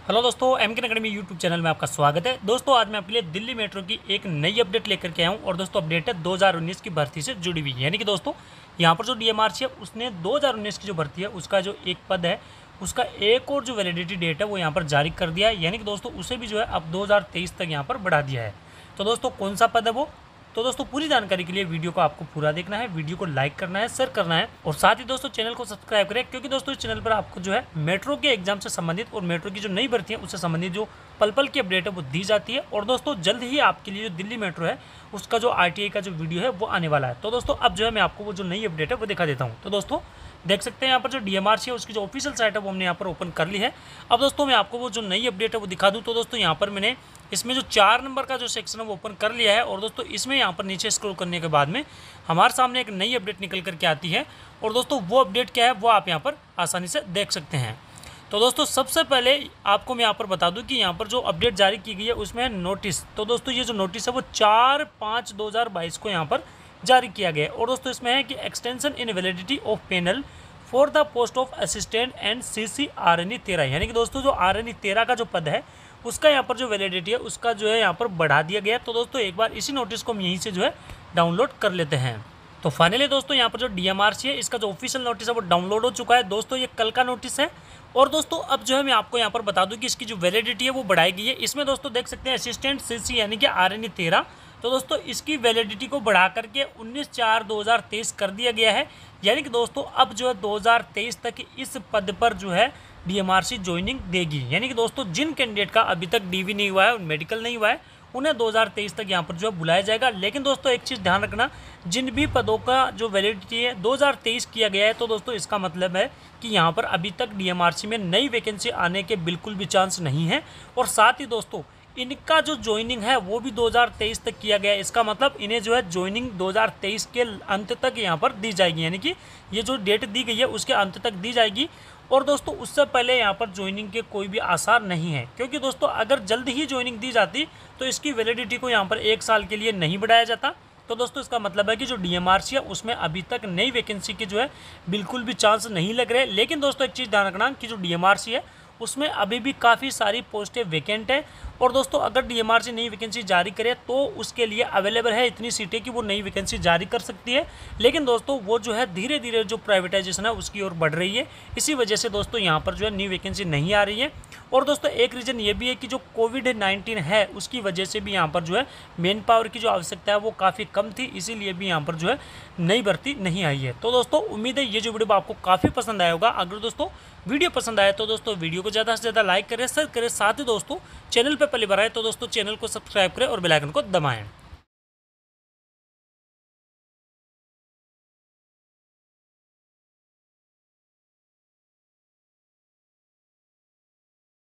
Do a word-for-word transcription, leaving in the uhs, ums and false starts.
Hello दोस्तों, M के academy YouTube channel में आपका स्वागत है। दोस्तों आज मैं आपके लिए दिल्ली मेट्रो की एक नई अपडेट लेकर के आया हूँ और दोस्तों अपडेट है दो हज़ार उन्नीस की भर्ती से जुड़ी हुई। यानी कि दोस्तों यहाँ पर जो डीएमआरसी है उसने दो हज़ार उन्नीस की जो भर्ती है उसका जो एक पद है उसका एक और जो वैलिडिटी डेट है वो यहाँ पर जारी कर दिया है। यानी कि दोस्तों उसे भी जो है अब दो हज़ार तेईस तक यहाँ पर बढ़ा दिया है। तो दोस्तों कौन सा पद है वो, तो दोस्तों पूरी जानकारी के लिए वीडियो को आपको पूरा देखना है, वीडियो को लाइक करना है, शेयर करना है और साथ ही दोस्तों चैनल को सब्सक्राइब करें, क्योंकि दोस्तों इस चैनल पर आपको जो है मेट्रो के एग्जाम से संबंधित और मेट्रो की जो नई भर्ती है उससे संबंधित जो पल पल की अपडेट है वो दी जाती है। और दोस्तों जल्द ही आपके लिए जो दिल्ली मेट्रो है उसका जो आरटीआई का जो वीडियो है वो आने वाला है। तो दोस्तों अब जो है मैं आपको वो जो नई अपडेट है वो दिखा देता हूँ। तो दोस्तों देख सकते हैं यहाँ पर जो डीएमआरसी है उसकी जो ऑफिशियल साइट है वो हमने यहाँ पर ओपन कर ली है। अब दोस्तों मैं आपको वो जो नई अपडेट है वो दिखा दूँ। तो दोस्तों यहाँ पर मैंने इसमें जो चार नंबर का जो सेक्शन है वो ओपन कर लिया है और दोस्तों इसमें यहाँ पर नीचे स्क्रॉल करने के बाद में हमारे सामने एक नई अपडेट निकल करके आती है और दोस्तों वो अपडेट क्या है वो आप यहाँ पर आसानी से देख सकते हैं। तो दोस्तों सबसे पहले आपको मैं यहाँ पर बता दूं कि यहाँ पर जो अपडेट जारी की गई है उसमें है नोटिस। तो दोस्तों ये जो नोटिस है वो चार पाँच दो हज़ार बाईस को यहाँ पर जारी किया गया है और दोस्तों इसमें है कि extension in validity of panel for the post of assistant and C C R N E तेरह। यानी कि दोस्तों जो आर एन ई तेरह का जो पद है उसका यहाँ पर जो वैलिडिटी है उसका जो है यहाँ पर बढ़ा दिया गया है। तो दोस्तों एक बार इसी नोटिस को हम यहीं से जो है डाउनलोड कर लेते हैं। तो फाइनली दोस्तों यहाँ पर जो डीएमआरसी है इसका जो ऑफिशियल नोटिस है वो डाउनलोड हो चुका है। दोस्तों ये कल का नोटिस है और दोस्तों अब जो है मैं आपको यहाँ पर बता दूं कि इसकी जो वैलिडिटी है वो बढ़ाई गई है। इसमें दोस्तों देख सकते हैं असिस्टेंट सीसी यानी कि आर एन ई तेरह, तो दोस्तों इसकी वैलिडिटी को बढ़ा करके उन्नीस चार दो हज़ार तेईस कर दिया गया है। यानी कि दोस्तों अब जो है दो हज़ार तेईस तक इस पद पर जो है डीएमआरसी ज्वाइनिंग देगी। यानी कि दोस्तों जिन कैंडिडेट का अभी तक डीवी नहीं हुआ है, मेडिकल नहीं हुआ है, उन्हें दो हज़ार तेईस तक यहाँ पर जो है बुलाया जाएगा। लेकिन दोस्तों एक चीज़ ध्यान रखना, जिन भी पदों का जो वैलिडिटी है दो हज़ार तेईस किया गया है तो दोस्तों इसका मतलब है कि यहाँ पर अभी तक डीएमआरसी में नई वैकेंसी आने के बिल्कुल भी चांस नहीं है। और साथ ही दोस्तों इनका जो ज्वाइनिंग है वो भी दो हज़ार तेईस तक किया गया है। इसका मतलब इन्हें जो है ज्वाइनिंग दो हज़ार तेईस के अंत तक यहाँ पर दी जाएगी। यानी कि ये जो डेट दी गई है उसके अंत तक दी जाएगी और दोस्तों उससे पहले यहाँ पर ज्वाइनिंग के कोई भी आसार नहीं है, क्योंकि दोस्तों अगर जल्द ही ज्वाइनिंग दी जाती तो इसकी वैलिडिटी को यहाँ पर एक साल के लिए नहीं बढ़ाया जाता। तो दोस्तों इसका मतलब है कि जो डीएमआरसी है उसमें अभी तक नई वैकेंसी के जो है बिल्कुल भी चांस नहीं लग रहे। लेकिन दोस्तों एक चीज़ ध्यान रखना कि जो डीएमआरसी है उसमें अभी भी काफ़ी सारी पोस्टें वैकेंट हैं और दोस्तों अगर डीएमआरसी नई वैकेंसी जारी करे तो उसके लिए अवेलेबल है इतनी सीटें कि वो नई वैकेंसी जारी कर सकती है। लेकिन दोस्तों वो जो है धीरे धीरे जो प्राइवेटाइजेशन है उसकी ओर बढ़ रही है, इसी वजह से दोस्तों यहाँ पर जो है नई वैकेंसी नहीं आ रही है। और दोस्तों एक रीज़न ये भी है कि जो कोविड नाइन्टीन है उसकी वजह से भी यहाँ पर जो है मेन पावर की जो आवश्यकता है वो काफ़ी कम थी, इसीलिए भी यहाँ पर जो है नई भर्ती नहीं आई है। तो दोस्तों उम्मीद है ये जो वीडियो आपको काफ़ी पसंद आया होगा। अगर दोस्तों वीडियो पसंद आए तो दोस्तों वीडियो को ज़्यादा से ज़्यादा लाइक करें, शेयर करें, साथ ही दोस्तों चैनल पर पहली बार आए तो दोस्तों चैनल को सब्सक्राइब करें और बेल आइकन को दबाएं।